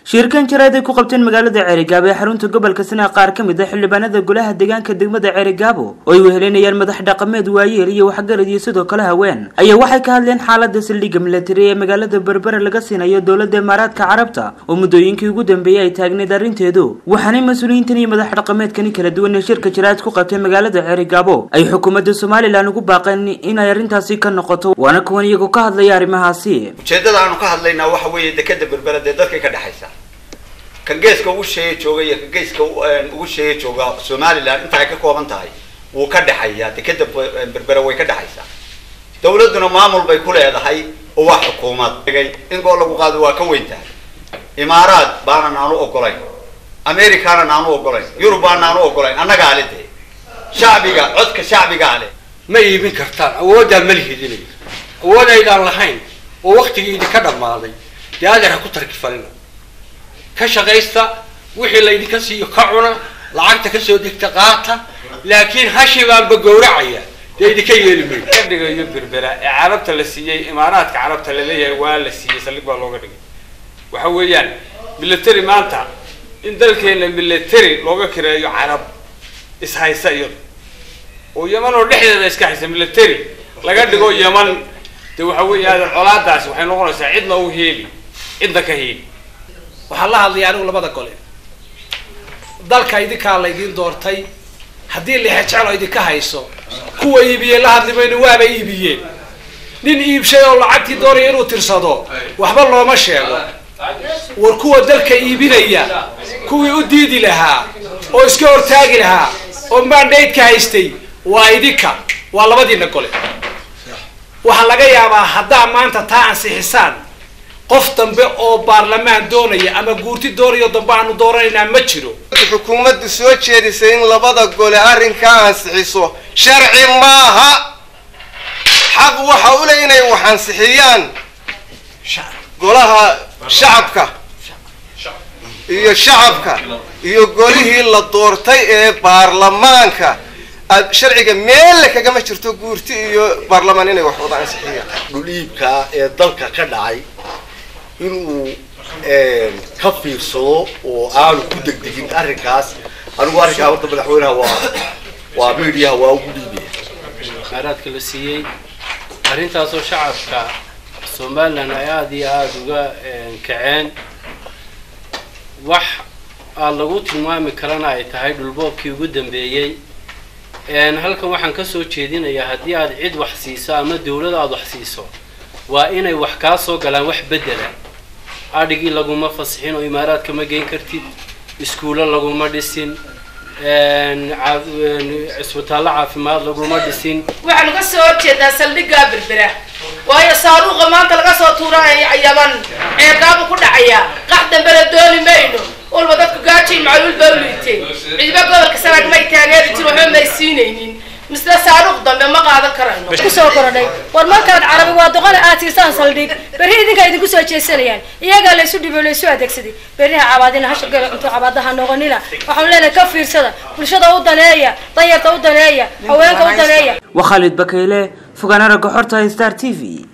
shirkan jaraad ay ku qabteen magaalada Ceerigaabo ee xarunta gobolka Sanaag qaar ka mid ah xildhibaanada golaha deegaanka degmada Ceerigaabo oo ay wehelinayaan madax dhaqameed waayeel iyo waxgarad iyo sidoo kale haween ayaa waxay ka hadleen xaaladda saldhigga military ee magaalada Berbera laga siinayo dawladda Imaaraadka Carabta oo muddooyinkii ugu dambeeyay ay taagneed arrinteedu waxaana mas'uuliyiintan iyo madax dhaqameedkani kala duwan ee shirka jaraad ku qabtay magaalada Ceerigaabo ay xukuumadda Soomaaliland ugu baaqeen in ay arrintaasi ka noqoto waana kuwan iyagu ka hadlaya arrimahaasi ujeedada aanu ka hadlaynaa waxa weeye dekada Berbera ee dadka ka dhaxaysa kan geeska ugu sheegay joogay iyo geeska ugu sheegay jooga Soomaaliland inta ay ka kooban tahay uu ka dhaxaya dekada Berbera way ka dhaxaysaa dawladuna maamul bay ku leedahay oo wax xukuumad in gool lagu qaado waa ka weyn tahay Imaaraad baana aanu ogolayn Amerikana aanu ogolayn Yurub baana aanu ogolayn annaga aalidee shacbiga codka shacbiga ale ma iibin kartaan awooda malhidinay awood ay lahayn oo waqtigeedii ka dhamaaday diyaar ku tarkifalina ka shaqeysta wixii la idinka siiyo ka cuna lacagta ka soo degta qaata laakiin hashibaan bagowracaya idinka yeelmay dhigayo Berbera ee Carabta la siiyay Imaaraadka Carabta la leeyahay waa la siiyay saldhig baa looga dhigay waxa weeyaan military maanta in dalkeena military looga kireeyo Carab is haysa iyo oo Yemen oo dhexdeeda iska haysa military laga dhigo Yemen waxa weeyaan colaadaas waxay noqonaysaa cidna uu heeli cidna ka heeli waxa la hadlay anigu labada gole dalka idinka la idin doortay hadii la xajalo idinka hayso kuwa iibiye la hadlimayna waaba iibiyeen nin iibshay oo lacagtii doonay inuu tirsado waxba looma sheego war kuwa dalka iibinaya kuwii u diidi lahaa oo iska hortaagi lahaa oo mandate ka haystay waa idinka waa labadiina gole waxa laga yaabaa hadaa maanta taa ansixisaan qof dambe oo baarlamaan doonaya ama guurti doonayo dambe aanu dooranayna ma jiro xukuumaddu soo jeedisay in labada gole arrinka ansixiso sharci maaha xaq waxa u leeyahay inay wax ansixiyaan golaha shacabka iyo golihii la doortay ee baarlamaanka sharciga meel kaga ma jirto guurti iyo baarlamaan inay wax wada ansixiyaan dhuliibka ee dalka ka dhacay inuu ka fiirsado oo aanu ku degdegin arrinkaas anigu arrinkaa wadda madaxweynaha waa meediyaha waa ugu dhiibaya khayraadka la siiyey arrintaasoo shacabka Soomaaliland ay aad iyo aad uga kaceen wax aan lagu tilmaami karana ay tahay dhulboobkii ugu dambeeyay halkan waxaan ka soo jeedinayaa haddii aad cid wax siiso ama dawlad aad wax siiso waa inay wax ka soo galaan wax bedela adigi laguma fasixin oo Imaaraadka ma geyn kartid iskuulo laguma dhisin isbitaal caafimaad laguma dhisin waxaan ka soo jeedaa saldhigga Berbera waayo saaruqa maanta laga soo tuuray Yemen Ceerigaabo ku dhacaya qaxdan baradooni mayno walba dadku gaajin macluul bawliitay cidba gobolka Sanaag ma taageeri jiro waxba ma siinaynin misla saaruq dambe ma qaadan karayno ku soo korodhay war markaad Carabi waa doqon aad siisan saldhig bari idinka idinku soo jeesanayaan iyaga la isu dhibo la isu adeegsaday bariha cabaadina hashgal inta cabaadaha noqonina waxaan leenahay ka fiirsada bulshada u daneeya danyarta u daneeya haweenka u daneeya wa Khalid Bakayle fogaana raga xorta Star TV